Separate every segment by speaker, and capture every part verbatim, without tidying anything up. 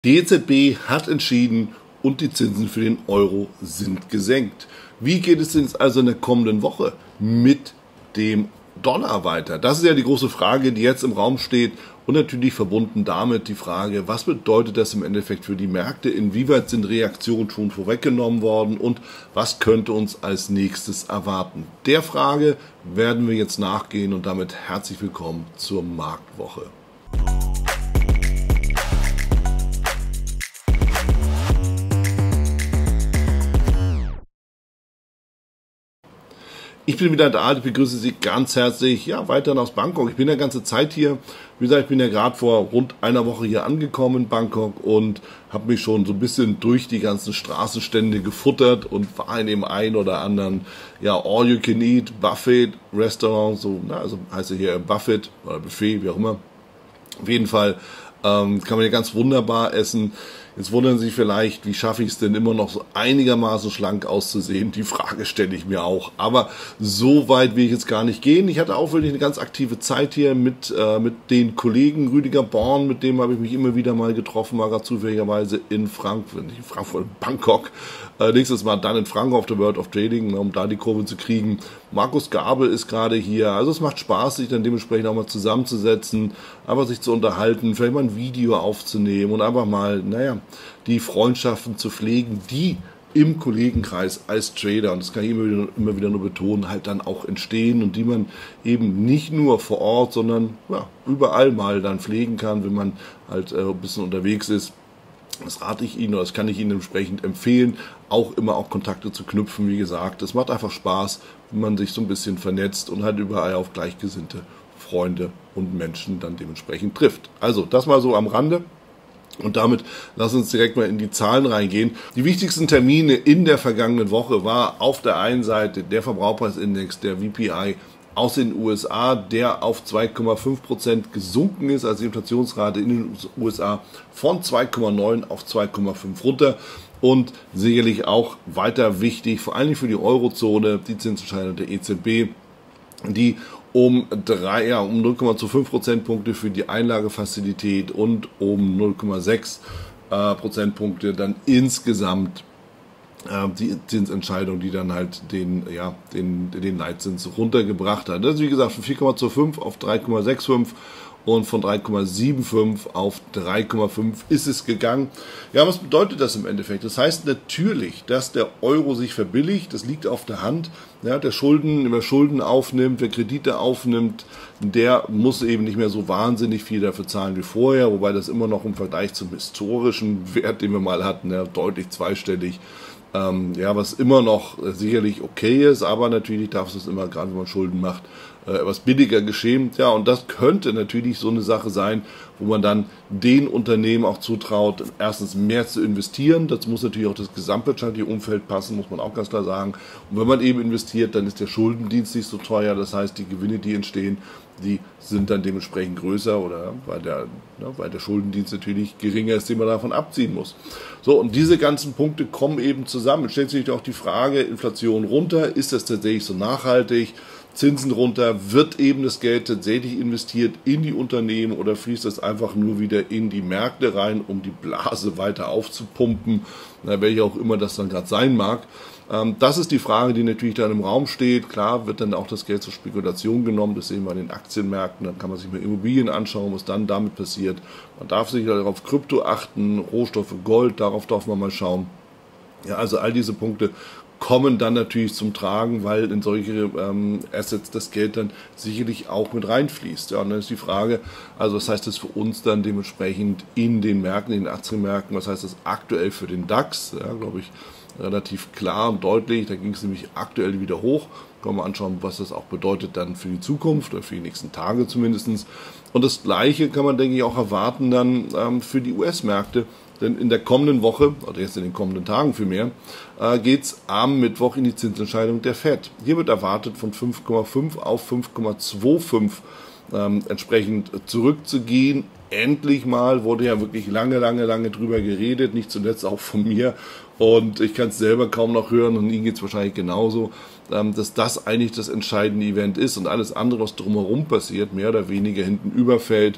Speaker 1: Die E Z B hat entschieden und die Zinsen für den Euro sind gesenkt. Wie geht es denn jetzt also in der kommenden Woche mit dem Dollar weiter? Das ist ja die große Frage, die jetzt im Raum steht und natürlich verbunden damit die Frage, was bedeutet das im Endeffekt für die Märkte? Inwieweit sind Reaktionen schon vorweggenommen worden und was könnte uns als nächstes erwarten? Der Frage werden wir jetzt nachgehen und damit herzlich willkommen zur Marktwoche. Ich bin wieder da, ich begrüße Sie ganz herzlich, ja, weiterhin aus Bangkok. Ich bin ja ganze Zeit hier, wie gesagt, ich bin ja gerade vor rund einer Woche hier angekommen in Bangkok und habe mich schon so ein bisschen durch die ganzen Straßenstände gefuttert und war in dem einen oder anderen, ja, All-You-Can-Eat, Buffet, Restaurant, so, na, also heißt ja hier Buffet oder Buffet, wie auch immer. Auf jeden Fall ähm, kann man hier ganz wunderbar essen. Jetzt wundern Sie sich vielleicht, wie schaffe ich es denn immer noch so einigermaßen schlank auszusehen? Die Frage stelle ich mir auch. Aber so weit will ich jetzt gar nicht gehen. Ich hatte auch wirklich eine ganz aktive Zeit hier mit, äh, mit den Kollegen Rüdiger Born, mit dem habe ich mich immer wieder mal getroffen, war gerade zufälligerweise in Frankfurt, nicht in Frankfurt, in Bangkok. Äh, nächstes Mal dann in Frankfurt auf der World of Trading, um da die Kurve zu kriegen. Markus Gabel ist gerade hier. Also es macht Spaß, sich dann dementsprechend auch mal zusammenzusetzen, einfach sich zu unterhalten, vielleicht mal ein Video aufzunehmen und einfach mal, naja, die Freundschaften zu pflegen, die im Kollegenkreis als Trader, und das kann ich immer wieder, immer wieder nur betonen, halt dann auch entstehen und die man eben nicht nur vor Ort, sondern ja, überall mal dann pflegen kann, wenn man halt äh, ein bisschen unterwegs ist. Das rate ich Ihnen oder das kann ich Ihnen entsprechend empfehlen, auch immer auch Kontakte zu knüpfen, wie gesagt. Es macht einfach Spaß, wenn man sich so ein bisschen vernetzt und halt überall auf gleichgesinnte Freunde und Menschen dann dementsprechend trifft. Also das mal so am Rande. Und damit lassen wir uns direkt mal in die Zahlen reingehen. Die wichtigsten Termine in der vergangenen Woche war auf der einen Seite der Verbraucherpreisindex, der V P I aus den U S A, der auf zwei Komma fünf Prozent gesunken ist, also die Inflationsrate in den U S A von zwei Komma neun auf zwei Komma fünf runter. Und sicherlich auch weiter wichtig, vor allem für die Eurozone, die Zinsentscheidung der E Z B, die um, drei, ja, um null Komma fünf Prozentpunkte für die Einlagefazilität und um null Komma sechs äh, Prozentpunkte dann insgesamt äh, die Zinsentscheidung, die dann halt den, ja, den, den Leitzins runtergebracht hat. Das ist wie gesagt von vier Komma fünf auf drei Komma fünfundsechzig und von drei Komma fünfundsiebzig auf drei Komma fünf ist es gegangen. Ja, was bedeutet das im Endeffekt? Das heißt natürlich, dass der Euro sich verbilligt, das liegt auf der Hand. Ja, der Schulden, wer Schulden aufnimmt, wer Kredite aufnimmt, der muss eben nicht mehr so wahnsinnig viel dafür zahlen wie vorher, wobei das immer noch im Vergleich zum historischen Wert, den wir mal hatten, ja, deutlich zweistellig. Ähm, ja, was immer noch äh, sicherlich okay ist, aber natürlich darf es immer, gerade wenn man Schulden macht, äh, etwas billiger geschehen. Ja, und das könnte natürlich so eine Sache sein, wo man dann den Unternehmen auch zutraut, erstens mehr zu investieren. Das muss natürlich auch das gesamtwirtschaftliche Umfeld passen, muss man auch ganz klar sagen. Und wenn man eben investiert, dann ist der Schuldendienst nicht so teuer. Das heißt, die Gewinne, die entstehen, die sind dann dementsprechend größer oder weil der, ja, weil der Schuldendienst natürlich geringer ist, den man davon abziehen muss. So, und diese ganzen Punkte kommen eben zusammen. Es stellt sich auch die Frage, Inflation runter, ist das tatsächlich so nachhaltig? Zinsen runter, wird eben das Geld tatsächlich investiert in die Unternehmen oder fließt das einfach nur wieder in die Märkte rein, um die Blase weiter aufzupumpen, na, welche auch immer das dann gerade sein mag. Ähm, das ist die Frage, die natürlich dann im Raum steht. Klar wird dann auch das Geld zur Spekulation genommen, das sehen wir an den Aktienmärkten, dann kann man sich mal Immobilien anschauen, was dann damit passiert. Man darf sich auf Krypto achten, Rohstoffe, Gold, darauf darf man mal schauen. Ja, also all diese Punkte kommen dann natürlich zum Tragen, weil in solche ähm, Assets das Geld dann sicherlich auch mit reinfließt. Ja, und dann ist die Frage, also was heißt das für uns dann dementsprechend in den Märkten, in den Aktienmärkten, was heißt das aktuell für den DAX? Ja, glaube ich, relativ klar und deutlich, da ging es nämlich aktuell wieder hoch. Können wir anschauen, was das auch bedeutet dann für die Zukunft oder für die nächsten Tage zumindest. Und das Gleiche kann man, denke ich, auch erwarten dann ähm, für die U S-Märkte. Denn in der kommenden Woche, oder jetzt in den kommenden Tagen vielmehr, äh, geht es am Mittwoch in die Zinsentscheidung der Fed. Hier wird erwartet, von fünf Komma fünf auf fünf Komma fünfundzwanzig ähm, entsprechend zurückzugehen. Endlich mal, wurde ja wirklich lange, lange, lange drüber geredet, nicht zuletzt auch von mir. Und ich kann es selber kaum noch hören und Ihnen geht es wahrscheinlich genauso, ähm, dass das eigentlich das entscheidende Event ist und alles andere, was drumherum passiert, mehr oder weniger hinten überfällt.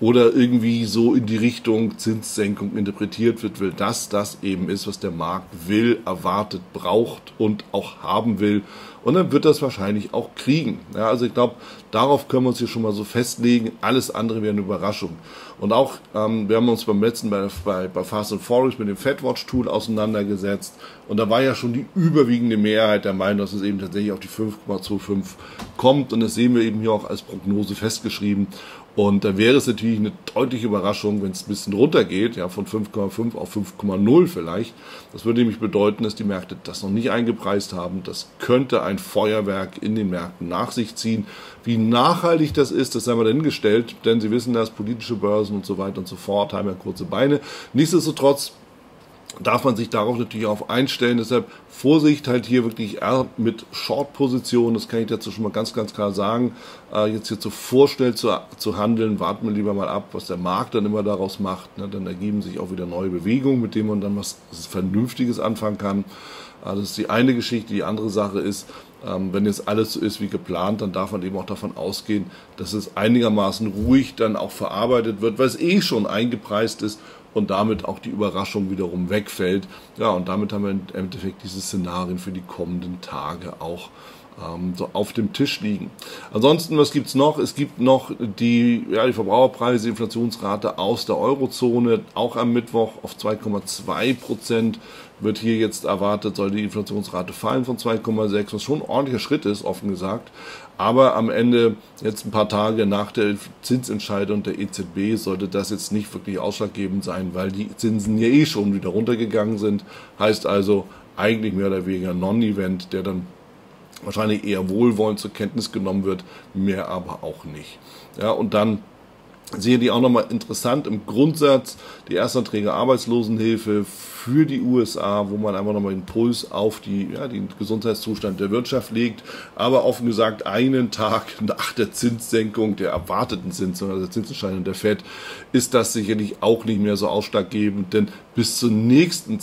Speaker 1: oder irgendwie so in die Richtung Zinssenkung interpretiert wird, weil das das eben ist, was der Markt will, erwartet, braucht und auch haben will. Und dann wird das wahrscheinlich auch kriegen. Ja, also ich glaube, darauf können wir uns hier schon mal so festlegen. Alles andere wäre eine Überraschung. Und auch, ähm, wir haben uns beim letzten bei, bei, bei Fast and Furious mit dem FedWatch-Tool auseinandergesetzt. Und da war ja schon die überwiegende Mehrheit der Meinung, dass es eben tatsächlich auf die fünf Komma fünfundzwanzig kommt. Und das sehen wir eben hier auch als Prognose festgeschrieben. Und da wäre es natürlich eine deutliche Überraschung, wenn es ein bisschen runtergeht, ja, von fünf Komma fünf auf fünf Komma null vielleicht. Das würde nämlich bedeuten, dass die Märkte das noch nicht eingepreist haben. Das könnte ein Feuerwerk in den Märkten nach sich ziehen. Wie nachhaltig das ist, das sei mal dahingestellt, denn Sie wissen das, politische Börsen und so weiter und so fort haben ja kurze Beine. Nichtsdestotrotz darf man sich darauf natürlich auch einstellen. Deshalb Vorsicht halt hier wirklich mit Short-Positionen, das kann ich dazu schon mal ganz, ganz klar sagen. Äh, jetzt hier zu vorstellen, zu, zu handeln, warten wir lieber mal ab, was der Markt dann immer daraus macht. Ne? Dann ergeben sich auch wieder neue Bewegungen, mit denen man dann was Vernünftiges anfangen kann. Äh, das ist die eine Geschichte. Die andere Sache ist, ähm, wenn jetzt alles so ist wie geplant, dann darf man eben auch davon ausgehen, dass es einigermaßen ruhig dann auch verarbeitet wird, weil es eh schon eingepreist ist und damit auch die Überraschung wiederum wegfällt. Ja, und damit haben wir im Endeffekt diese Szenarien für die kommenden Tage auch ähm, so auf dem Tisch liegen. Ansonsten, was gibt's noch? Es gibt noch die, ja, die Verbraucherpreise, die Inflationsrate aus der Eurozone, auch am Mittwoch auf zwei Komma zwei Prozent. Wird hier jetzt erwartet, soll die Inflationsrate fallen von zwei Komma sechs, was schon ein ordentlicher Schritt ist, offen gesagt. Aber am Ende, jetzt ein paar Tage nach der Zinsentscheidung der E Z B, sollte das jetzt nicht wirklich ausschlaggebend sein, weil die Zinsen ja eh schon wieder runtergegangen sind. Heißt also eigentlich mehr oder weniger Non-Event, der dann wahrscheinlich eher wohlwollend zur Kenntnis genommen wird, mehr aber auch nicht. Ja, und dann sehe die auch nochmal interessant im Grundsatz die Erstanträge Arbeitslosenhilfe für die U S A, wo man einfach nochmal den Puls auf die, ja, den Gesundheitszustand der Wirtschaft legt, aber offen gesagt einen Tag nach der Zinssenkung, der erwarteten Zinssenkung, also der Zinsentscheidung der Fed, ist das sicherlich auch nicht mehr so ausschlaggebend, denn bis zur nächsten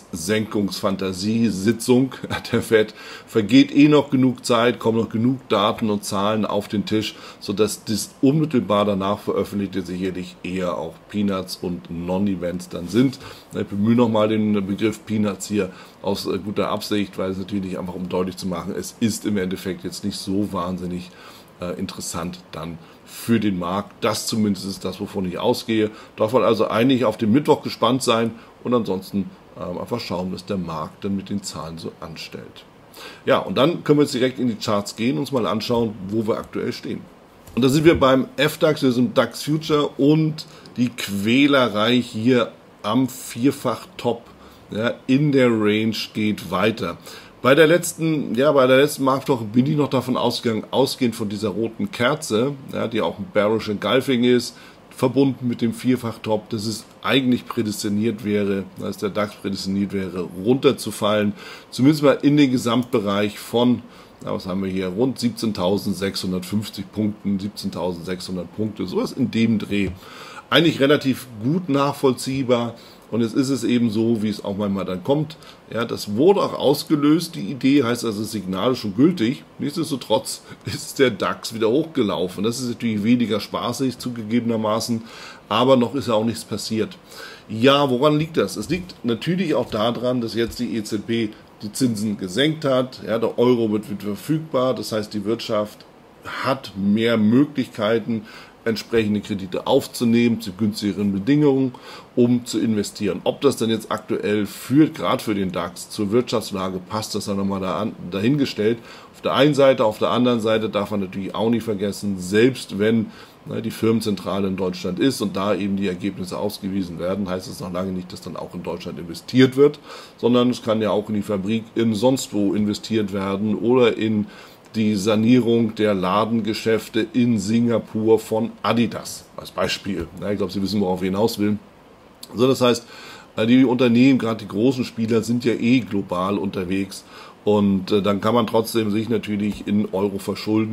Speaker 1: Zinssenkungsfantasiesitzung der Fed vergeht eh noch genug Zeit, kommen noch genug Daten und Zahlen auf den Tisch, sodass das unmittelbar danach veröffentlichte sicherlich eher auch Peanuts und Non-Events dann sind. Ich bemühe nochmal den Begriff Peanuts hier aus guter Absicht, weil es natürlich einfach, um deutlich zu machen, es ist im Endeffekt jetzt nicht so wahnsinnig äh, interessant dann für den Markt. Das zumindest ist das, wovon ich ausgehe. Darf man also eigentlich auf den Mittwoch gespannt sein und ansonsten ähm, einfach schauen, was der Markt dann mit den Zahlen so anstellt. Ja, und dann können wir jetzt direkt in die Charts gehen und uns mal anschauen, wo wir aktuell stehen. Und da sind wir beim F DAX, wir sind im DAX Future und die Quälerei hier am Vierfach-Top, ja, in der Range geht weiter. Bei der letzten, ja, bei der letzten Marktwoche bin ich noch davon ausgegangen, ausgehend von dieser roten Kerze, ja, die auch ein Bearish Engulfing ist, verbunden mit dem Vierfach-Top, dass es eigentlich prädestiniert wäre, dass der DAX prädestiniert wäre, runterzufallen, zumindest mal in den Gesamtbereich von, ja, was haben wir hier, rund siebzehntausendsechshundertfünfzig Punkten, siebzehntausendsechshundert Punkte, sowas in dem Dreh. Eigentlich relativ gut nachvollziehbar. Und jetzt ist es eben so, wie es auch manchmal dann kommt. Ja, das wurde auch ausgelöst. Die Idee heißt also, das Signal ist schon gültig. Nichtsdestotrotz ist der DAX wieder hochgelaufen. Das ist natürlich weniger spaßig zugegebenermaßen, aber noch ist ja auch nichts passiert. Ja, woran liegt das? Es liegt natürlich auch daran, dass jetzt die E Z B die Zinsen gesenkt hat. Ja, der Euro wird wieder verfügbar. Das heißt, die Wirtschaft hat mehr Möglichkeiten, entsprechende Kredite aufzunehmen zu günstigeren Bedingungen, um zu investieren. Ob das denn jetzt aktuell führt, gerade für den DAX, zur Wirtschaftslage passt, das dann nochmal da, dahingestellt. Auf der einen Seite, auf der anderen Seite darf man natürlich auch nicht vergessen, selbst wenn ne, die Firmenzentrale in Deutschland ist und da eben die Ergebnisse ausgewiesen werden, heißt es noch lange nicht, dass dann auch in Deutschland investiert wird, sondern es kann ja auch in die Fabrik in sonst wo investiert werden oder in die Sanierung der Ladengeschäfte in Singapur von Adidas als Beispiel. Ja, ich glaube, Sie wissen, worauf ich hinaus will. Also das heißt, die Unternehmen, gerade die großen Spieler, sind ja eh global unterwegs und äh, dann kann man trotzdem sich natürlich in Euro verschulden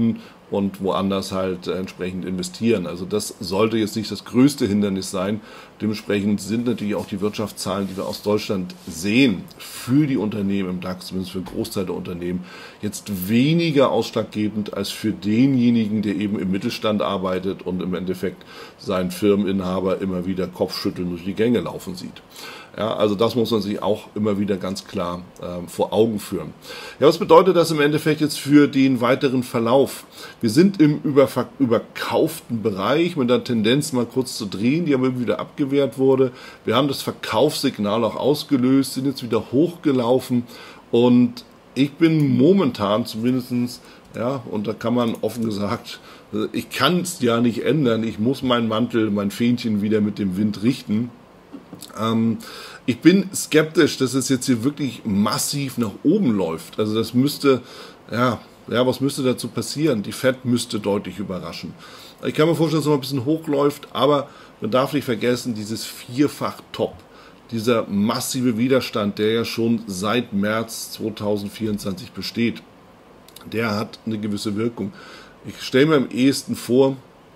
Speaker 1: und woanders halt entsprechend investieren. Also das sollte jetzt nicht das größte Hindernis sein. Dementsprechend sind natürlich auch die Wirtschaftszahlen, die wir aus Deutschland sehen, für die Unternehmen im DAX, zumindest für einen Großteil der Unternehmen, jetzt weniger ausschlaggebend als für denjenigen, der eben im Mittelstand arbeitet und im Endeffekt seinen Firmeninhaber immer wieder Kopfschütteln durch die Gänge laufen sieht. Ja, also das muss man sich auch immer wieder ganz klar äh, vor Augen führen. Ja, was bedeutet das im Endeffekt jetzt für den weiteren Verlauf? Wir sind im überver- überkauften Bereich mit der Tendenz mal kurz zu drehen, die aber wieder abgewehrt wurde. Wir haben das Verkaufssignal auch ausgelöst, sind jetzt wieder hochgelaufen und ich bin momentan zumindestens, ja, und da kann man offen gesagt, ich kann es ja nicht ändern, ich muss meinen Mantel, mein Fähnchen wieder mit dem Wind richten. Ähm, ich bin skeptisch, dass es jetzt hier wirklich massiv nach oben läuft. Also das müsste, ja, ja, was müsste dazu passieren? Die Fed müsste deutlich überraschen. Ich kann mir vorstellen, dass es noch ein bisschen hochläuft, aber man darf nicht vergessen, dieses Vierfach-Top, dieser massive Widerstand, der ja schon seit März zweitausendvierundzwanzig besteht, der hat eine gewisse Wirkung. Ich stelle mir am ehesten vor,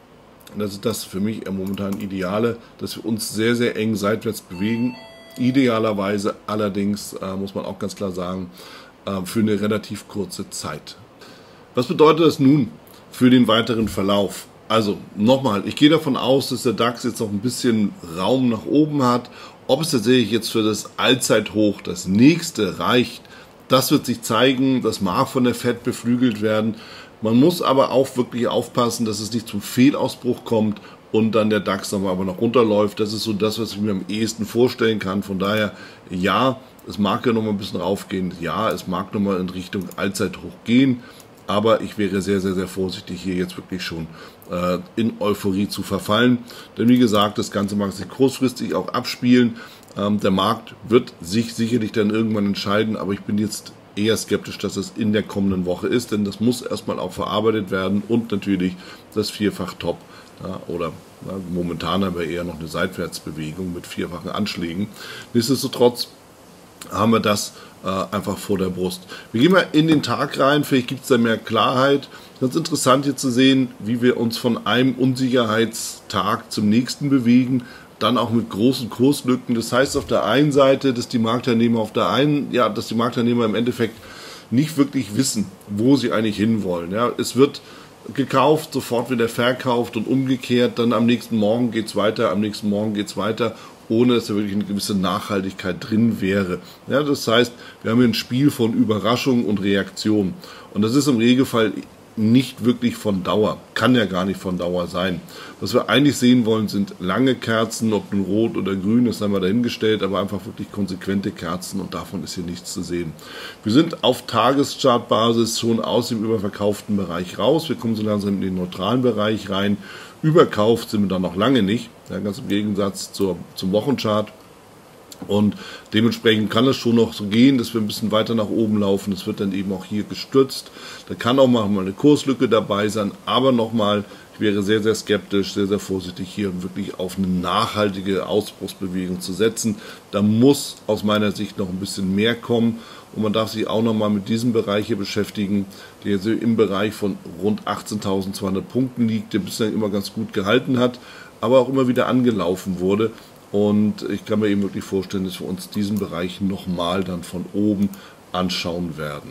Speaker 1: das ist das für mich momentan Ideale, dass wir uns sehr, sehr eng seitwärts bewegen. Idealerweise allerdings, äh, muss man auch ganz klar sagen, äh, für eine relativ kurze Zeit. Was bedeutet das nun für den weiteren Verlauf? Also nochmal, ich gehe davon aus, dass der DAX jetzt noch ein bisschen Raum nach oben hat. Ob es tatsächlich jetzt für das Allzeithoch, das nächste, reicht, das wird sich zeigen. Das mag von der Fed beflügelt werden. Man muss aber auch wirklich aufpassen, dass es nicht zum Fehlausbruch kommt und dann der DAX nochmal aber noch runterläuft. Das ist so das, was ich mir am ehesten vorstellen kann. Von daher, ja, es mag ja nochmal ein bisschen raufgehen. Ja, es mag nochmal in Richtung Allzeithoch gehen. Aber ich wäre sehr, sehr, sehr vorsichtig, hier jetzt wirklich schon äh, in Euphorie zu verfallen. Denn wie gesagt, das Ganze mag sich kurzfristig auch abspielen. Ähm, der Markt wird sich sicherlich dann irgendwann entscheiden, aber ich bin jetzt eher skeptisch, dass es in der kommenden Woche ist, denn das muss erstmal auch verarbeitet werden und natürlich das Vierfach-Top, ja, oder ja, momentan aber eher noch eine Seitwärtsbewegung mit vierfachen Anschlägen. Nichtsdestotrotz haben wir das äh, einfach vor der Brust. Wir gehen mal in den Tag rein, vielleicht gibt es da mehr Klarheit. Ganz interessant hier zu sehen, wie wir uns von einem Unsicherheitstag zum nächsten bewegen, dann auch mit großen Kurslücken. Das heißt auf der einen Seite, dass die Marktteilnehmer auf der einen, ja, dass die Marktteilnehmer im Endeffekt nicht wirklich wissen, wo sie eigentlich hinwollen. Ja, es wird gekauft, sofort wieder verkauft und umgekehrt, dann am nächsten Morgen geht es weiter, am nächsten Morgen geht es weiter, ohne dass da wirklich eine gewisse Nachhaltigkeit drin wäre. Ja, das heißt, wir haben hier ein Spiel von Überraschung und Reaktion. Und das ist im Regelfall nicht wirklich von Dauer, kann ja gar nicht von Dauer sein. Was wir eigentlich sehen wollen, sind lange Kerzen, ob nun rot oder grün, das haben wir dahingestellt, aber einfach wirklich konsequente Kerzen und davon ist hier nichts zu sehen. Wir sind auf Tageschartbasis schon aus dem überverkauften Bereich raus, wir kommen so langsam in den neutralen Bereich rein. Überkauft sind wir dann noch lange nicht, ja, ganz im Gegensatz zur, zum Wochenchart. Und dementsprechend kann es schon noch so gehen, dass wir ein bisschen weiter nach oben laufen. Das wird dann eben auch hier gestützt. Da kann auch mal eine Kurslücke dabei sein. Aber nochmal, ich wäre sehr, sehr skeptisch, sehr, sehr vorsichtig hier wirklich auf eine nachhaltige Ausbruchsbewegung zu setzen. Da muss aus meiner Sicht noch ein bisschen mehr kommen. Und man darf sich auch nochmal mit diesem Bereich hier beschäftigen, der jetzt im Bereich von rund achtzehntausendzweihundert Punkten liegt, der bislang immer ganz gut gehalten hat, aber auch immer wieder angelaufen wurde. Und ich kann mir eben wirklich vorstellen, dass wir uns diesen Bereich nochmal dann von oben anschauen werden.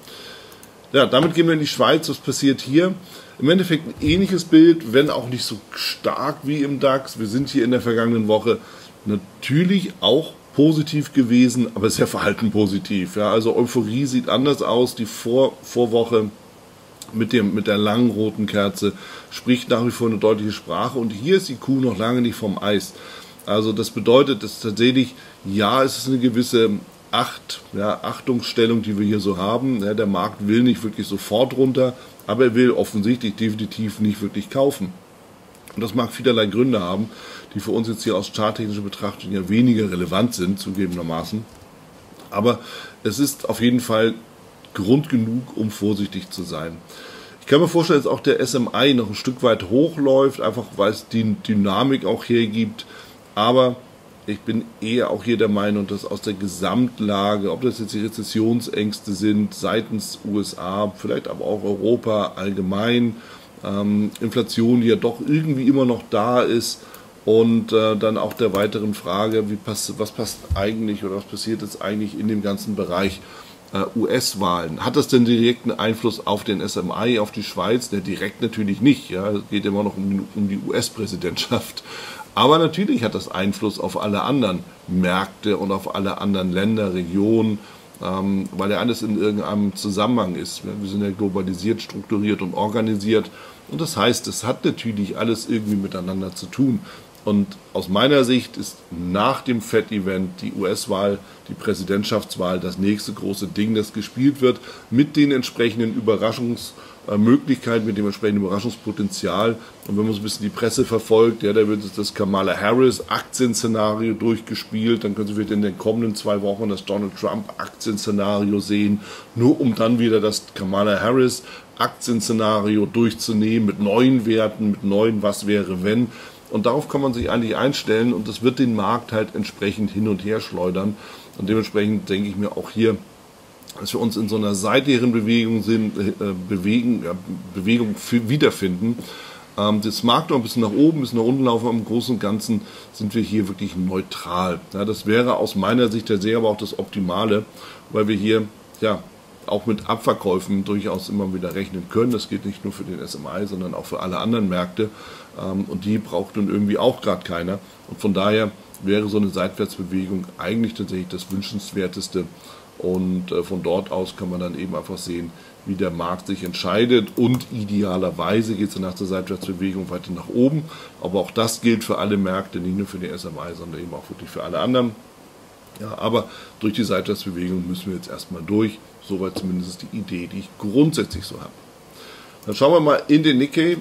Speaker 1: Ja, damit gehen wir in die Schweiz. Was passiert hier? Im Endeffekt ein ähnliches Bild, wenn auch nicht so stark wie im DAX. Wir sind hier in der vergangenen Woche natürlich auch positiv gewesen, aber sehr verhalten positiv. Ja, also Euphorie sieht anders aus. Die Vor Vorwoche mit, dem, mit der langen roten Kerze spricht nach wie vor eine deutliche Sprache. Und hier ist die Kuh noch lange nicht vom Eis. Also das bedeutet, dass tatsächlich, ja, es ist eine gewisse Acht, ja, Achtungsstellung, die wir hier so haben. Ja, der Markt will nicht wirklich sofort runter, aber er will offensichtlich definitiv nicht wirklich kaufen. Und das mag vielerlei Gründe haben, die für uns jetzt hier aus charttechnischer Betrachtung ja weniger relevant sind, zugegebenermaßen. Aber es ist auf jeden Fall Grund genug, um vorsichtig zu sein. Ich kann mir vorstellen, dass auch der S M I noch ein Stück weit hochläuft, einfach weil es die Dynamik auch hergibt. Aber ich bin eher auch hier der Meinung, dass aus der Gesamtlage, ob das jetzt die Rezessionsängste sind seitens U S A, vielleicht aber auch Europa allgemein, ähm, Inflation, die ja doch irgendwie immer noch da ist, und äh, dann auch der weiteren Frage, wie pass, was passt eigentlich oder was passiert jetzt eigentlich in dem ganzen Bereich äh, U S-Wahlen. Hat das denn direkten Einfluss auf den S M I, auf die Schweiz? Ne, direkt natürlich nicht. Ja, es geht immer noch um, um die U S-Präsidentschaft. Aber natürlich hat das Einfluss auf alle anderen Märkte und auf alle anderen Länder, Regionen, ähm, weil ja alles in irgendeinem Zusammenhang ist. Wir sind ja globalisiert, strukturiert und organisiert. Und das heißt, es hat natürlich alles irgendwie miteinander zu tun. Und aus meiner Sicht ist nach dem Fed-Event die U S-Wahl, die Präsidentschaftswahl, das nächste große Ding, das gespielt wird, mit den entsprechenden Überraschungsmöglichkeiten, mit dem entsprechenden Überraschungspotenzial. Und wenn man so ein bisschen die Presse verfolgt, ja, da wird das Kamala Harris-Aktienszenario durchgespielt. Dann können Sie wieder in den kommenden zwei Wochen das Donald Trump-Aktienszenario sehen, nur um dann wieder das Kamala Harris-Aktienszenario durchzunehmen mit neuen Werten, mit neuen Was wäre wenn. Und darauf kann man sich eigentlich einstellen, und das wird den Markt halt entsprechend hin und her schleudern. Und dementsprechend denke ich mir auch hier, dass wir uns in so einer seitlichen Bewegung sind, äh, bewegen, ja, Bewegung wiederfinden. Ähm, das mag noch ein bisschen nach oben, ein bisschen nach unten laufen, aber im Großen und Ganzen sind wir hier wirklich neutral. Ja, das wäre aus meiner Sicht der sehr aber auch das Optimale, weil wir hier ja auch mit Abverkäufen durchaus immer wieder rechnen können. Das geht nicht nur für den S M I, sondern auch für alle anderen Märkte. Und die braucht nun irgendwie auch gerade keiner. Und von daher wäre so eine Seitwärtsbewegung eigentlich tatsächlich das Wünschenswerteste. Und von dort aus kann man dann eben einfach sehen, wie der Markt sich entscheidet. Und idealerweise geht es dann nach der Seitwärtsbewegung weiter nach oben. Aber auch das gilt für alle Märkte, nicht nur für den S M I, sondern eben auch wirklich für alle anderen. Ja, aber durch die Seitwärtsbewegung müssen wir jetzt erstmal durch. Soweit zumindest die Idee, die ich grundsätzlich so habe. Dann schauen wir mal in den Nikkei.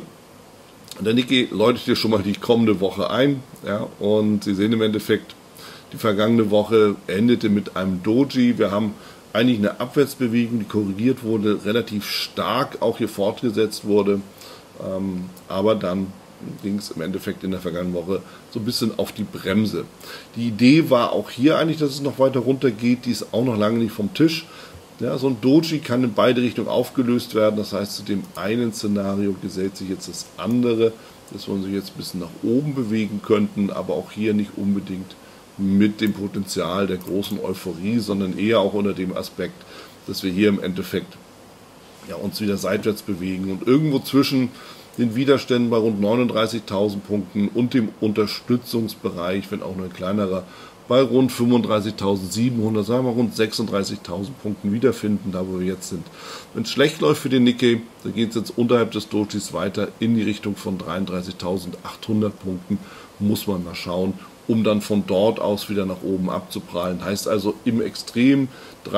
Speaker 1: Der Nikkei läutet hier schon mal die kommende Woche ein. Ja, und Sie sehen im Endeffekt, die vergangene Woche endete mit einem Doji. Wir haben eigentlich eine Abwärtsbewegung, die korrigiert wurde, relativ stark auch hier fortgesetzt wurde. Ähm, aber dann ging es im Endeffekt in der vergangenen Woche so ein bisschen auf die Bremse. Die Idee war auch hier eigentlich, dass es noch weiter runter geht. Die ist auch noch lange nicht vom Tisch. Ja, so ein Doji kann in beide Richtungen aufgelöst werden. Das heißt, zu dem einen Szenario gesellt sich jetzt das andere, dass wir uns jetzt ein bisschen nach oben bewegen könnten, aber auch hier nicht unbedingt mit dem Potenzial der großen Euphorie, sondern eher auch unter dem Aspekt, dass wir hier im Endeffekt ja, uns wieder seitwärts bewegen und irgendwo zwischen den Widerständen bei rund neununddreißigtausend Punkten und dem Unterstützungsbereich, wenn auch nur ein kleinerer, bei rund fünfunddreißigtausendsiebenhundert, sagen wir rund sechsunddreißigtausend Punkten wiederfinden, da wo wir jetzt sind. Wenn es schlecht läuft für den Nikkei, dann geht es jetzt unterhalb des Dojis weiter in die Richtung von dreiunddreißigtausendachthundert Punkten, muss man mal schauen, um dann von dort aus wieder nach oben abzuprallen. Heißt also im Extrem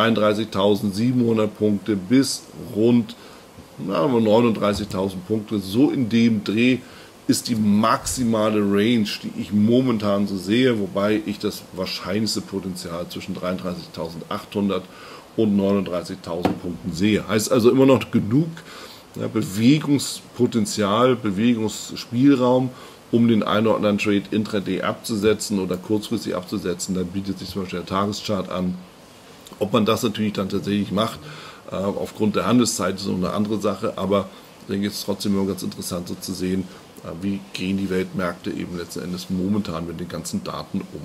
Speaker 1: dreiunddreißigtausendsiebenhundert Punkte bis rund neununddreißigtausend Punkte, so in dem Dreh ist die maximale Range, die ich momentan so sehe, wobei ich das wahrscheinlichste Potenzial zwischen dreiunddreißigtausendachthundert und neununddreißigtausend Punkten sehe. Heißt also immer noch genug ja, Bewegungspotenzial, Bewegungsspielraum, um den einen oder anderen Trade intraday abzusetzen oder kurzfristig abzusetzen. Dann bietet sich zum Beispiel der Tageschart an. Ob man das natürlich dann tatsächlich macht, äh, aufgrund der Handelszeit ist noch eine andere Sache, aber ich denke, es ist trotzdem immer ganz interessant so zu sehen, wie gehen die Weltmärkte eben letzten Endes momentan mit den ganzen Daten um.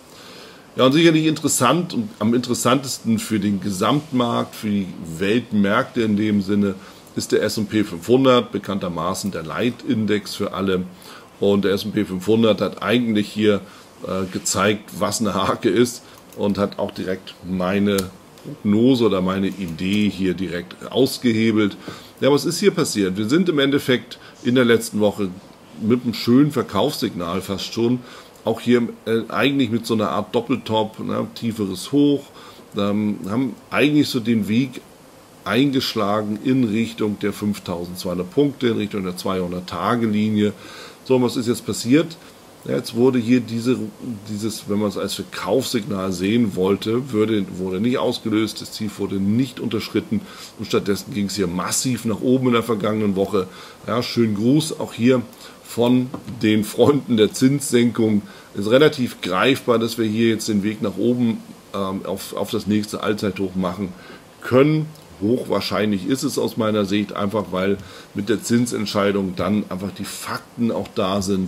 Speaker 1: Ja, und sicherlich interessant und am interessantesten für den Gesamtmarkt, für die Weltmärkte in dem Sinne, ist der S und P fünfhundert, bekanntermaßen der Leitindex für alle. Und der S und P fünfhundert hat eigentlich hier äh, gezeigt, was eine Hake ist, und hat auch direkt meine Prognose oder meine Idee hier direkt ausgehebelt. Ja, was ist hier passiert? Wir sind im Endeffekt in der letzten Woche mit einem schönen Verkaufssignal fast schon, auch hier äh, eigentlich mit so einer Art Doppeltop, ne, tieferes Hoch, ähm, haben eigentlich so den Weg eingeschlagen in Richtung der fünftausendzweihundert Punkte, in Richtung der zweihundert Tage Linie. So, was ist jetzt passiert? Ja, jetzt wurde hier diese, dieses, wenn man es als Verkaufssignal sehen wollte, würde, wurde nicht ausgelöst, das Ziel wurde nicht unterschritten und stattdessen ging es hier massiv nach oben in der vergangenen Woche. Ja, schönen Gruß auch hier von den Freunden der Zinssenkung. Es ist relativ greifbar, dass wir hier jetzt den Weg nach oben ähm, auf, auf das nächste Allzeithoch machen können. Hochwahrscheinlich ist es aus meiner Sicht, einfach weil mit der Zinsentscheidung dann einfach die Fakten auch da sind.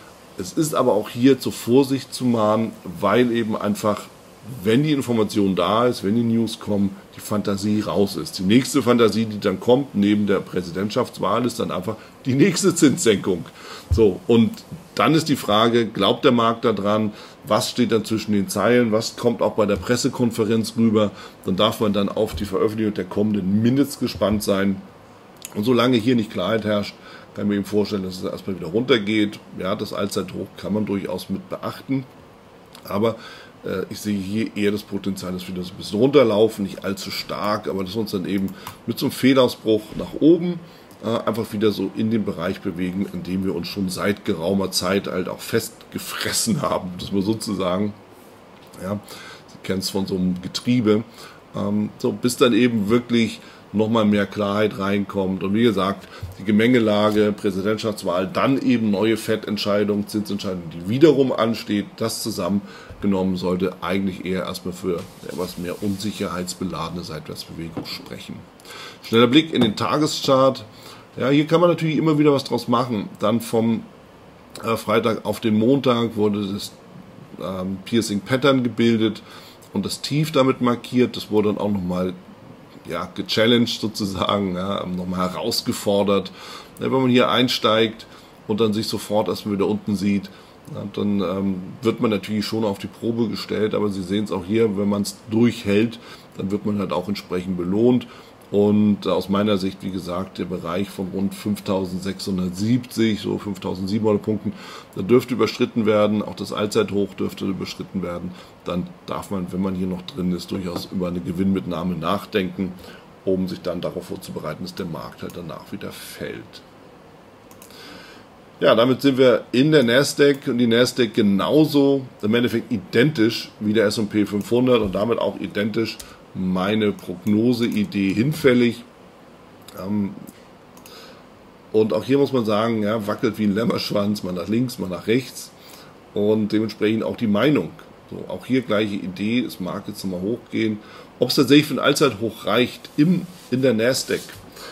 Speaker 1: Es ist aber auch hier zur Vorsicht zu mahnen, weil eben einfach, wenn die Information da ist, wenn die News kommen, die Fantasie raus ist. Die nächste Fantasie, die dann kommt, neben der Präsidentschaftswahl, ist dann einfach die nächste Zinssenkung. So, und dann ist die Frage, glaubt der Markt daran? Was steht dann zwischen den Zeilen? Was kommt auch bei der Pressekonferenz rüber? Dann darf man dann auf die Veröffentlichung der kommenden Minutes gespannt sein. Und solange hier nicht Klarheit herrscht, kann ich mir eben vorstellen, dass es erstmal wieder runtergeht. Ja, das Allzeithoch kann man durchaus mit beachten. Aber äh, ich sehe hier eher das Potenzial, dass wir das ein bisschen runterlaufen, nicht allzu stark, aber dass wir uns dann eben mit so einem Fehlausbruch nach oben äh, einfach wieder so in den Bereich bewegen, in dem wir uns schon seit geraumer Zeit halt auch festgefressen haben, das mal sozusagen. Ja, Sie kennen es von so einem Getriebe. Ähm, so, bis dann eben wirklich nochmal mehr Klarheit reinkommt. Und wie gesagt, die Gemengelage, Präsidentschaftswahl, dann eben neue Fettentscheidungen, Zinsentscheidungen, die wiederum ansteht, das zusammengenommen sollte eigentlich eher erstmal für etwas mehr unsicherheitsbeladene Seitwärtsbewegung sprechen. Schneller Blick in den Tageschart. Ja, hier kann man natürlich immer wieder was draus machen. Dann vom äh, Freitag auf den Montag wurde das ähm, Piercing Pattern gebildet und das Tief damit markiert. Das wurde dann auch nochmal ja, gechallenged sozusagen, ja, nochmal herausgefordert. Ja, wenn man hier einsteigt und dann sich sofort erstmal wieder unten sieht, ja, dann ähm, wird man natürlich schon auf die Probe gestellt, aber Sie sehen es auch hier, wenn man es durchhält, dann wird man halt auch entsprechend belohnt. Und aus meiner Sicht, wie gesagt, der Bereich von rund fünftausendsechshundertsiebzig, so fünftausendsiebenhundert Punkten, da dürfte überschritten werden, auch das Allzeithoch dürfte überschritten werden. Dann darf man, wenn man hier noch drin ist, durchaus über eine Gewinnmitnahme nachdenken, um sich dann darauf vorzubereiten, dass der Markt halt danach wieder fällt. Ja, damit sind wir in der Nasdaq und die Nasdaq genauso im Endeffekt identisch wie der S und P fünfhundert und damit auch identisch meine Prognoseidee hinfällig. Ähm, und auch hier muss man sagen, ja, wackelt wie ein Lämmerschwanz, mal nach links, mal nach rechts und dementsprechend auch die Meinung. So, auch hier gleiche Idee, es mag jetzt nochmal hochgehen. Ob es tatsächlich für ein Allzeithoch reicht im, in der Nasdaq.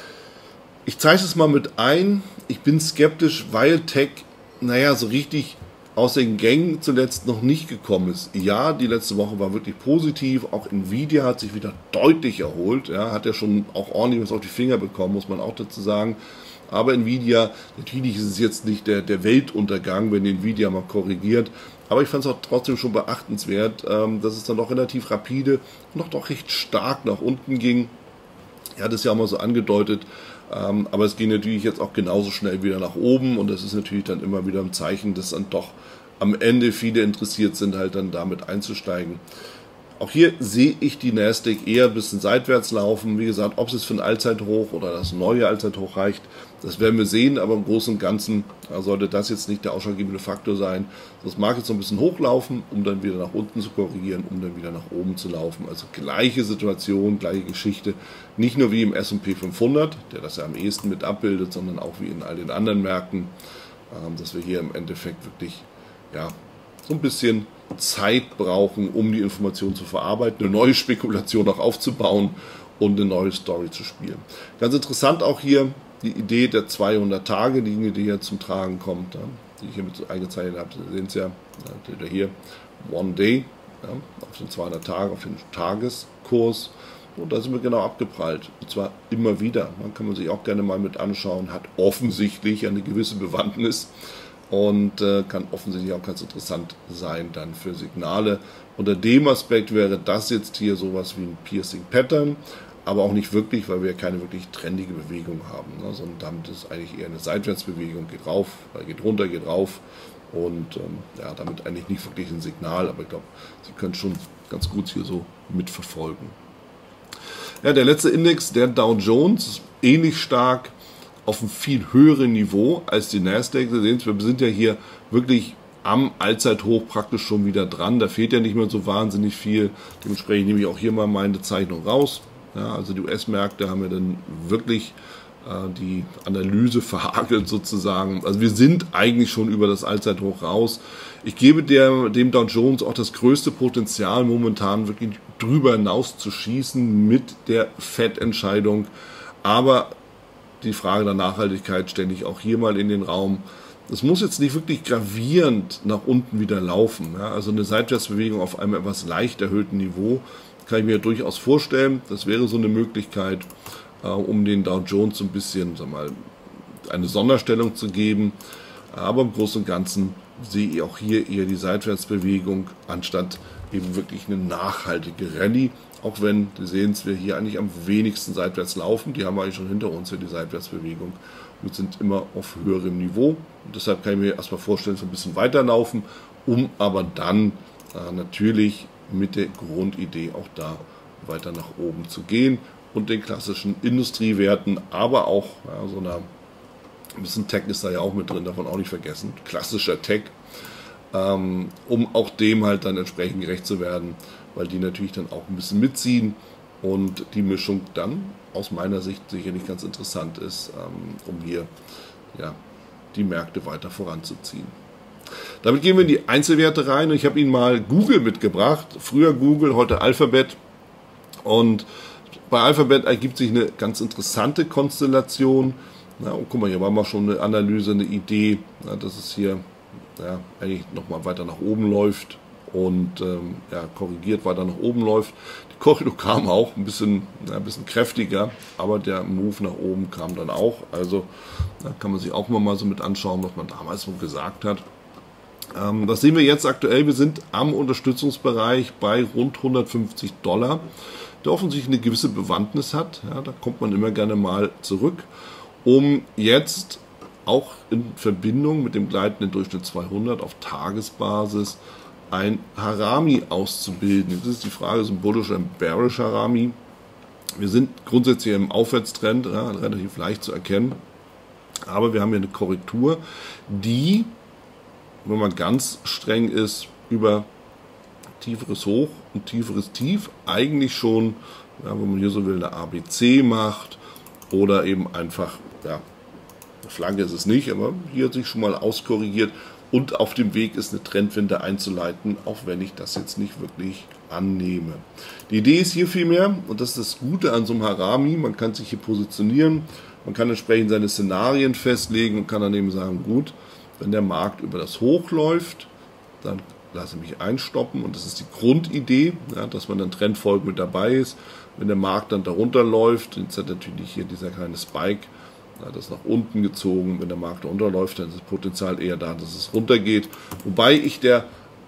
Speaker 1: Ich zeige es mal mit ein. Ich bin skeptisch, weil Tech, naja, so richtig aus den Gängen zuletzt noch nicht gekommen ist. Ja, die letzte Woche war wirklich positiv. Auch Nvidia hat sich wieder deutlich erholt. Ja, hat ja schon auch ordentlich was auf die Finger bekommen, muss man auch dazu sagen. Aber Nvidia, natürlich ist es jetzt nicht der, der Weltuntergang, wenn Nvidia mal korrigiert. Aber ich fand es auch trotzdem schon beachtenswert, ähm, dass es dann doch relativ rapide und auch doch recht stark nach unten ging. Ja, das ist ja auch mal so angedeutet. Ähm, aber es ging natürlich jetzt auch genauso schnell wieder nach oben und das ist natürlich dann immer wieder ein Zeichen, dass dann doch am Ende viele interessiert sind, halt dann damit einzusteigen. Auch hier sehe ich die Nasdaq eher ein bisschen seitwärts laufen. Wie gesagt, ob es für ein Allzeithoch oder das neue Allzeithoch reicht, das werden wir sehen, aber im Großen und Ganzen sollte das jetzt nicht der ausschlaggebende Faktor sein. Das mag jetzt so ein bisschen hochlaufen, um dann wieder nach unten zu korrigieren, um dann wieder nach oben zu laufen. Also gleiche Situation, gleiche Geschichte, nicht nur wie im S und P fünfhundert, der das ja am ehesten mit abbildet, sondern auch wie in all den anderen Märkten, dass wir hier im Endeffekt wirklich ja, so ein bisschen Zeit brauchen, um die Information zu verarbeiten, eine neue Spekulation auch aufzubauen und eine neue Story zu spielen. Ganz interessant auch hier die Idee der zweihundert-Tage-Linie, die hier zum Tragen kommt, die ich hier mit eingezeichnet habe. Sie sehen es ja, hier One Day, ja, auf den zweihundert Tagen, auf den Tageskurs. Und da sind wir genau abgeprallt. Und zwar immer wieder. Man kann man sich auch gerne mal mit anschauen, hat offensichtlich eine gewisse Bewandtnis. Und äh, kann offensichtlich auch ganz interessant sein dann für Signale. Unter dem Aspekt wäre das jetzt hier sowas wie ein Piercing Pattern, aber auch nicht wirklich, weil wir keine wirklich trendige Bewegung haben, ne? Sondern damit ist eigentlich eher eine Seitwärtsbewegung, geht rauf, geht runter, geht rauf und ähm, ja, damit eigentlich nicht wirklich ein Signal, aber ich glaube, Sie können schon ganz gut hier so mitverfolgen. Ja, der letzte Index, der Dow Jones, ist ähnlich stark, auf einem viel höheren Niveau als die Nasdaq. Sie sehen, wir sind ja hier wirklich am Allzeithoch praktisch schon wieder dran. Da fehlt ja nicht mehr so wahnsinnig viel. Dementsprechend nehme ich auch hier mal meine Zeichnung raus. Ja, also die U S-Märkte haben wir dann wirklich äh, die Analyse verhagelt sozusagen. Also wir sind eigentlich schon über das Allzeithoch raus. Ich gebe der, dem Dow Jones auch das größte Potenzial momentan wirklich drüber hinaus zu schießen mit der Fed-Entscheidung. Aber die Frage der Nachhaltigkeit stelle ich auch hier mal in den Raum. Es muss jetzt nicht wirklich gravierend nach unten wieder laufen. Ja? Also eine Seitwärtsbewegung auf einem etwas leicht erhöhten Niveau kann ich mir durchaus vorstellen. Das wäre so eine Möglichkeit, äh, um den Dow Jones so ein bisschen, sag mal, eine Sonderstellung zu geben. Aber im Großen und Ganzen sehe ich auch hier eher die Seitwärtsbewegung, anstatt eben wirklich eine nachhaltige Rallye. Auch wenn, Sie sehen es, wir hier eigentlich am wenigsten seitwärts laufen. Die haben wir eigentlich schon hinter uns, hier die Seitwärtsbewegung. Wir sind immer auf höherem Niveau. Und deshalb kann ich mir erstmal vorstellen, so ein bisschen weiterlaufen, um aber dann äh, natürlich mit der Grundidee auch da weiter nach oben zu gehen und den klassischen Industriewerten, aber auch ja, so einer, ein bisschen Tech ist da ja auch mit drin, davon auch nicht vergessen, klassischer Tech, ähm, um auch dem halt dann entsprechend gerecht zu werden, weil die natürlich dann auch ein bisschen mitziehen und die Mischung dann aus meiner Sicht sicherlich ganz interessant ist, ähm, um hier ja, die Märkte weiter voranzuziehen. Damit gehen wir in die Einzelwerte rein. Ich habe Ihnen mal Google mitgebracht. Früher Google, heute Alphabet. Und bei Alphabet ergibt sich eine ganz interessante Konstellation. Na, und guck mal, hier war mal schon eine Analyse, eine Idee, na, dass es hier ja, eigentlich nochmal weiter nach oben läuft und ähm, ja, korrigiert weiter nach oben läuft. Die Korridor kam auch ein bisschen, ja, ein bisschen kräftiger, aber der Move nach oben kam dann auch. Also da kann man sich auch mal so mit anschauen, was man damals so gesagt hat. Ähm, das sehen wir jetzt aktuell. Wir sind am Unterstützungsbereich bei rund hundertfünfzig Dollar, der offensichtlich eine gewisse Bewandtnis hat. Ja, da kommt man immer gerne mal zurück, um jetzt auch in Verbindung mit dem gleitenden Durchschnitt zweihundert auf Tagesbasis ein Harami auszubilden. Jetzt ist die Frage, ist ein bullish oder ein bearish Harami? Wir sind grundsätzlich im Aufwärtstrend, ja, relativ leicht zu erkennen, aber wir haben hier eine Korrektur, die, wenn man ganz streng ist, über tieferes Hoch und tieferes Tief eigentlich schon, ja, wenn man hier so will, eine A B C macht oder eben einfach, ja, eine Flanke ist es nicht, aber hier hat sich schon mal auskorrigiert und auf dem Weg ist, eine Trendwende einzuleiten, auch wenn ich das jetzt nicht wirklich annehme. Die Idee ist hier vielmehr, und das ist das Gute an so einem Harami, man kann sich hier positionieren, man kann entsprechend seine Szenarien festlegen und kann dann eben sagen, gut, wenn der Markt über das Hoch läuft, dann lasse ich mich einstoppen und das ist die Grundidee, ja, dass man dann trendfolgend mit dabei ist. Wenn der Markt dann darunter läuft, jetzt hat natürlich hier dieser kleine Spike, ja, das nach unten gezogen. Wenn der Markt darunter läuft, dann ist das Potenzial eher da, dass es runtergeht. Wobei ich der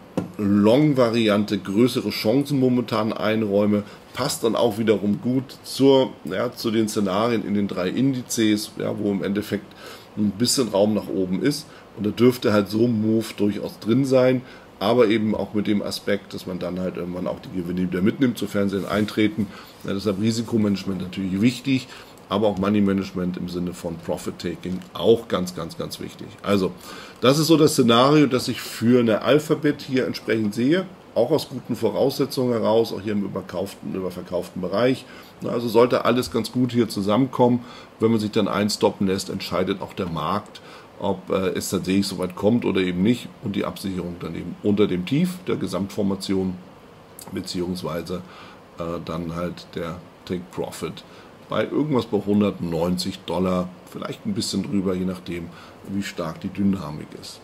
Speaker 1: Long-Variante größere Chancen momentan einräume, passt dann auch wiederum gut zur, ja, zu den Szenarien in den drei Indizes, ja, wo im Endeffekt ein bisschen Raum nach oben ist. Und da dürfte halt so ein Move durchaus drin sein, aber eben auch mit dem Aspekt, dass man dann halt irgendwann auch die Gewinne wieder mitnimmt, sofern sie eintreten. Ja, deshalb Risikomanagement natürlich wichtig, aber auch Money Management im Sinne von Profit-Taking auch ganz, ganz, ganz wichtig. Also, das ist so das Szenario, das ich für eine Alphabet hier entsprechend sehe, auch aus guten Voraussetzungen heraus, auch hier im überkauften, überverkauften Bereich. Also sollte alles ganz gut hier zusammenkommen. Wenn man sich dann einstoppen lässt, entscheidet auch der Markt, ob äh, es tatsächlich so weit kommt oder eben nicht und die Absicherung dann eben unter dem Tief der Gesamtformation beziehungsweise äh, dann halt der Take Profit bei irgendwas bei hundertneunzig Dollar, vielleicht ein bisschen drüber, je nachdem, wie stark die Dynamik ist.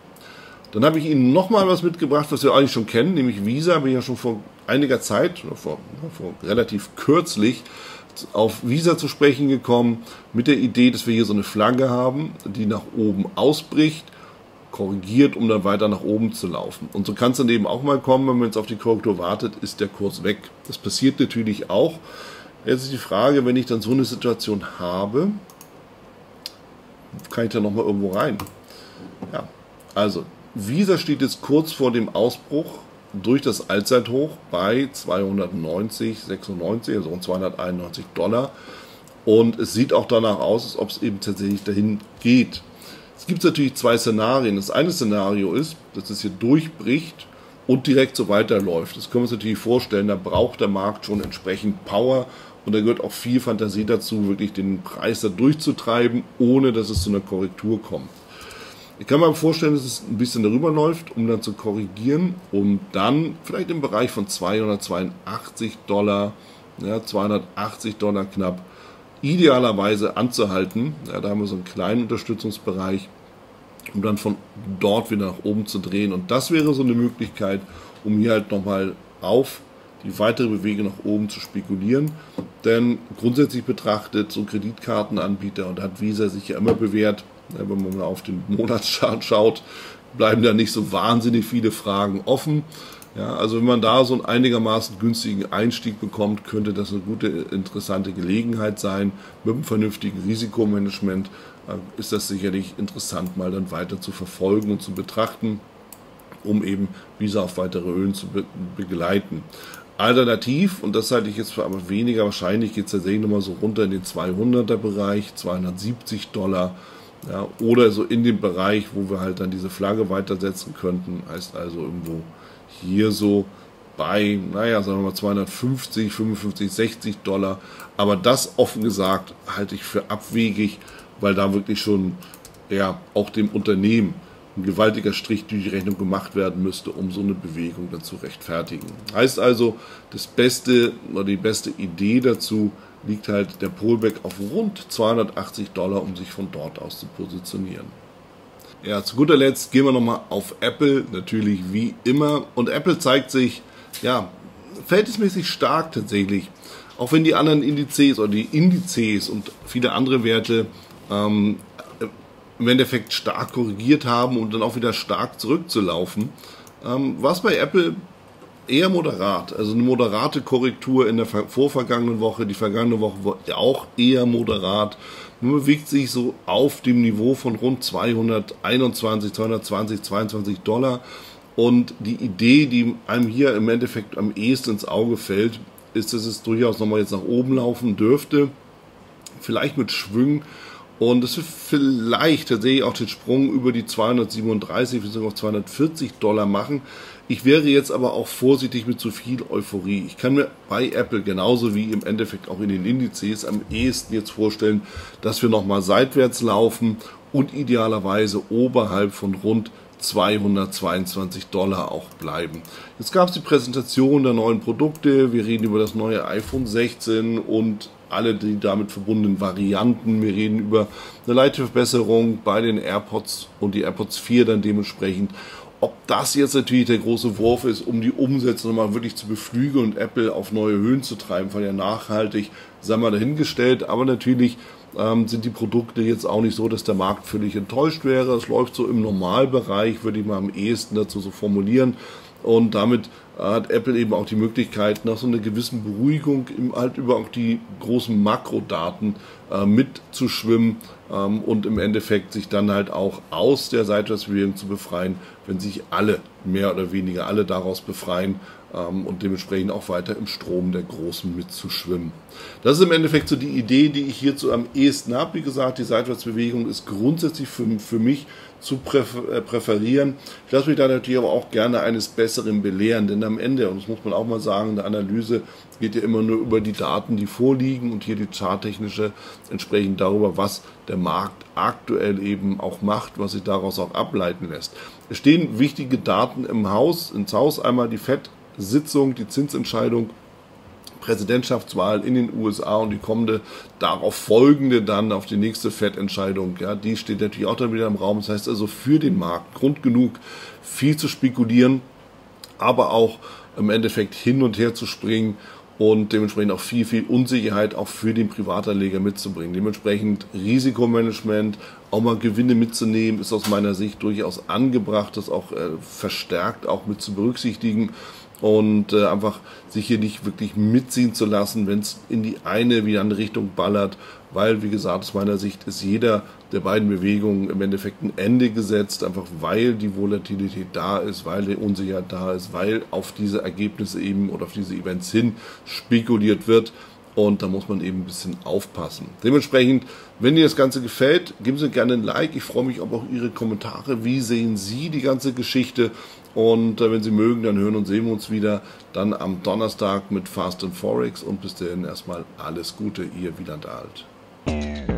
Speaker 1: Dann habe ich Ihnen nochmal was mitgebracht, was wir eigentlich schon kennen, nämlich Visa. Bin ja schon vor einiger Zeit, oder vor, vor relativ kürzlich, auf Visa zu sprechen gekommen, mit der Idee, dass wir hier so eine Flagge haben, die nach oben ausbricht, korrigiert, um dann weiter nach oben zu laufen. Und so kann es dann eben auch mal kommen, wenn man jetzt auf die Korrektur wartet, ist der Kurs weg. Das passiert natürlich auch. Jetzt ist die Frage, wenn ich dann so eine Situation habe, kann ich da nochmal irgendwo rein? Ja, also Visa steht jetzt kurz vor dem Ausbruch durch das Allzeithoch bei zweihundertneunzig Komma sechsundneunzig, also zweihunderteinundneunzig Dollar. Und es sieht auch danach aus, als ob es eben tatsächlich dahin geht. Es gibt natürlich zwei Szenarien. Das eine Szenario ist, dass es hier durchbricht und direkt so weiterläuft. Das können wir uns natürlich vorstellen, da braucht der Markt schon entsprechend Power und da gehört auch viel Fantasie dazu, wirklich den Preis da durchzutreiben, ohne dass es zu einer Korrektur kommt. Ich kann mir vorstellen, dass es ein bisschen darüber läuft, um dann zu korrigieren und dann vielleicht im Bereich von zweihundertzweiundachtzig Dollar, ja, zweihundertachtzig Dollar knapp, idealerweise anzuhalten. Ja, da haben wir so einen kleinen Unterstützungsbereich, um dann von dort wieder nach oben zu drehen. Und das wäre so eine Möglichkeit, um hier halt nochmal auf die weitere Bewegung nach oben zu spekulieren. Denn grundsätzlich betrachtet, so Kreditkartenanbieter, und hat Visa sich ja immer bewährt, wenn man mal auf den Monatschart schaut, bleiben da nicht so wahnsinnig viele Fragen offen. Ja, also wenn man da so einen einigermaßen günstigen Einstieg bekommt, könnte das eine gute, interessante Gelegenheit sein. Mit einem vernünftigen Risikomanagement äh, ist das sicherlich interessant, mal dann weiter zu verfolgen und zu betrachten, um eben Visa auf weitere Höhen zu be begleiten. Alternativ, und das halte ich jetzt für aber weniger wahrscheinlich, geht es tatsächlich nochmal so runter in den zweihunderter Bereich, zweihundertsiebzig Dollar. Ja, oder so in dem Bereich, wo wir halt dann diese Flagge weitersetzen könnten, heißt also irgendwo hier so bei, naja, sagen wir mal zweihundertfünfzig, fünfundfünfzig, sechzig Dollar. Aber das offen gesagt halte ich für abwegig, weil da wirklich schon ja, auch dem Unternehmen ein gewaltiger Strich durch die Rechnung gemacht werden müsste, um so eine Bewegung dann zu rechtfertigen. Heißt also, das Beste oder die beste Idee dazu liegt halt der Pullback auf rund zweihundertachtzig Dollar, um sich von dort aus zu positionieren. Ja, zu guter Letzt gehen wir nochmal auf Apple, natürlich wie immer. Und Apple zeigt sich, ja, verhältnismäßig stark tatsächlich. Auch wenn die anderen Indizes oder die Indizes und viele andere Werte ähm, im Endeffekt stark korrigiert haben und dann auch wieder stark zurückzulaufen, ähm, war es bei Apple eher moderat, also eine moderate Korrektur in der vorvergangenen Woche, die vergangene Woche war auch eher moderat. Man bewegt sich so auf dem Niveau von rund zweihunderteinundzwanzig, zweihundertzwanzig, zweiundzwanzig Dollar. Und die Idee, die einem hier im Endeffekt am ehesten ins Auge fällt, ist, dass es durchaus nochmal jetzt nach oben laufen dürfte, vielleicht mit Schwüngen. Und es wird vielleicht tatsächlich auch den Sprung über die zweihundertsiebenunddreißig bis auf zweihundertvierzig Dollar machen. Ich wäre jetzt aber auch vorsichtig mit zu viel Euphorie. Ich kann mir bei Apple genauso wie im Endeffekt auch in den Indizes am ehesten jetzt vorstellen, dass wir nochmal seitwärts laufen und idealerweise oberhalb von rund zweihundertzweiundzwanzig Dollar auch bleiben. Jetzt gab es die Präsentation der neuen Produkte. Wir reden über das neue iPhone sechzehn und alle die damit verbundenen Varianten. Wir reden über eine leichte Verbesserung bei den AirPods und die AirPods vier dann dementsprechend. Ob das jetzt natürlich der große Wurf ist, um die Umsätze nochmal wirklich zu beflügeln und Apple auf neue Höhen zu treiben, weil ja nachhaltig, sagen wir dahingestellt, aber natürlich ähm, sind die Produkte jetzt auch nicht so, dass der Markt völlig enttäuscht wäre. Es läuft so im Normalbereich, würde ich mal am ehesten dazu so formulieren. Und damit äh, hat Apple eben auch die Möglichkeit, nach so einer gewissen Beruhigung im, halt über auch die großen Makrodaten äh, mitzuschwimmen ähm, und im Endeffekt sich dann halt auch aus der Seitwärtsbewegung zu befreien, wenn sich alle, mehr oder weniger alle daraus befreien ähm, und dementsprechend auch weiter im Strom der Großen mitzuschwimmen. Das ist im Endeffekt so die Idee, die ich hierzu am ehesten habe. Wie gesagt, die Seitwärtsbewegung ist grundsätzlich für, für mich zu präferieren. Ich lasse mich da natürlich aber auch gerne eines Besseren belehren, denn am Ende, und das muss man auch mal sagen, eine Analyse geht ja immer nur über die Daten, die vorliegen und hier die charttechnische entsprechend darüber, was der Markt aktuell eben auch macht, was sich daraus auch ableiten lässt. Es stehen wichtige Daten im Haus, ins Haus, einmal die Fed-Sitzung, die Zinsentscheidung, Präsidentschaftswahl in den U S A und die kommende, darauf folgende dann auf die nächste Fed-Entscheidung, ja, die steht natürlich auch dann wieder im Raum. Das heißt also für den Markt Grund genug, viel zu spekulieren, aber auch im Endeffekt hin und her zu springen und dementsprechend auch viel, viel Unsicherheit auch für den Privatanleger mitzubringen. Dementsprechend Risikomanagement, auch mal Gewinne mitzunehmen, ist aus meiner Sicht durchaus angebracht, das auch äh, verstärkt auch mit zu berücksichtigen. Und äh, einfach sich hier nicht wirklich mitziehen zu lassen, wenn es in die eine wie die andere Richtung ballert, weil, wie gesagt, aus meiner Sicht ist jeder der beiden Bewegungen im Endeffekt ein Ende gesetzt, einfach weil die Volatilität da ist, weil die Unsicherheit da ist, weil auf diese Ergebnisse eben oder auf diese Events hin spekuliert wird. und da muss man eben ein bisschen aufpassen. Dementsprechend, wenn dir das Ganze gefällt, geben Sie gerne ein Like. Ich freue mich aber auch Ihre Kommentare. Wie sehen Sie die ganze Geschichte? Und äh, wenn Sie mögen, dann hören und sehen wir uns wieder dann am Donnerstag mit Fast and Forex. Und bis dahin erstmal alles Gute, Ihr Wieland Alt.